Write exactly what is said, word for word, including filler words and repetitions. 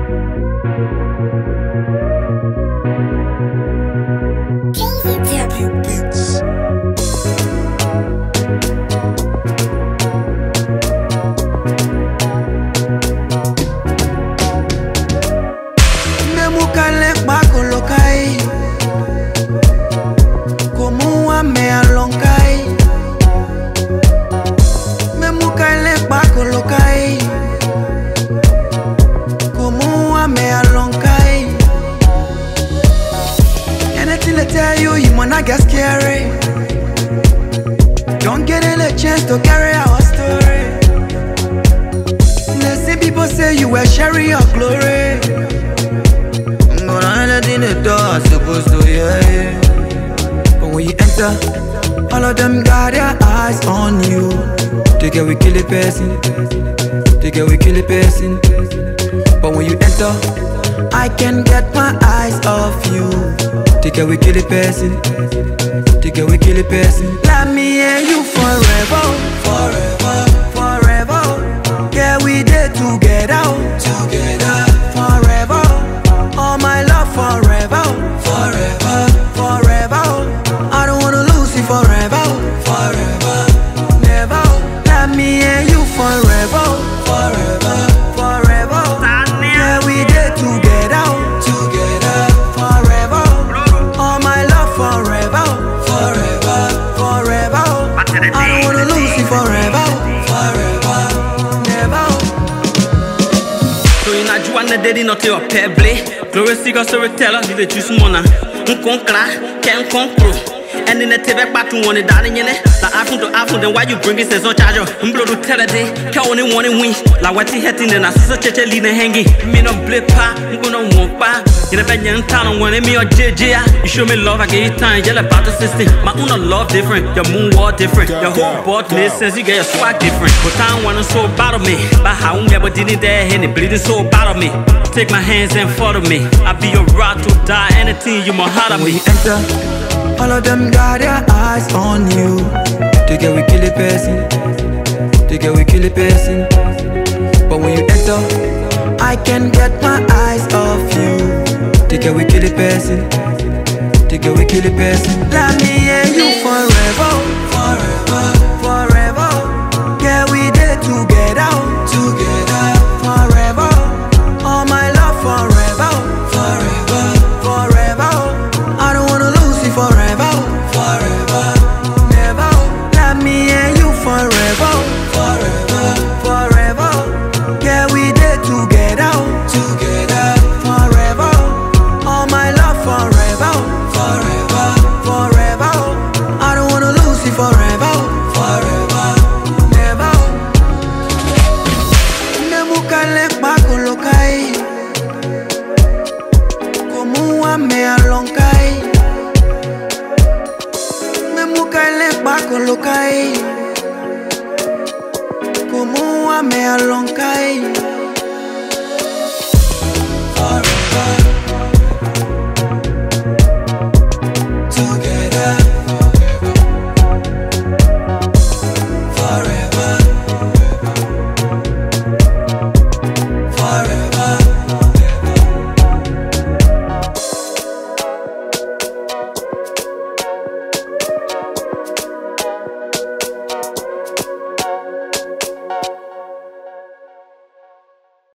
Anything I tell you, you might not get scary. Don't get any chance to carry our story. They see people say you were sharing your glory, but anything they do, I'm supposed to hear. But when you enter, all of them got their eyes on you. They get we kill a person, they get we kill a person. But when you enter, I can get my eyes off you. They get we kill a person, they get we kill a person. Let me hear you forever, forever, forever. Yeah, we did together, together, forever. All my love forever, forever, forever. I don't wanna lose you forever, forever, never. Let me hear you forever, forever, forever. Yeah, we did together, together, forever. All my love forever, forever, forever. I don't wanna lose you forever, forever, never. So you not you want to daddy not your pebble. Glory seeker storyteller, you the choose mona. Unconcra, can't concro. And in the T V back to one darling in it. The iPhone to iPhone, then why you bring it says no charger? I'm blow to tell a day, count only one in win. Like what he had in the Nasa Church leaning hanging. Me no blip pa, I'm gonna walk back. In a bad young town, one in me or J J. You show me love, I give you time, yell about the system. My own love different, your moon wall different. Your whole board makes sense, you get your swag different. But I don't wanna so battle me. But how never did it there, and it bleeding so battle me. Take my hands and follow me. I be your rock to die, anything you more hard on me. Enter. All of them got their eyes on you. They get we kill a person, they get we kill a person. But when you enter, I can get my eyes off you. They get we kill a person, they get we kill a person. Let me hear you forever, forever, forever. Yeah, we did together, together, forever. All my love forever, forever, forever. I don't wanna lose you forever, forever, never. Let me hear you forever, forever, forever. Yeah, we did together, together, forever. All my love forever, forever, forever. I don't wanna lose you forever, forever, never. Nemukale bakolokai, komuwa me alonkai. Nemukale bakolokai, komuwa me alonkai.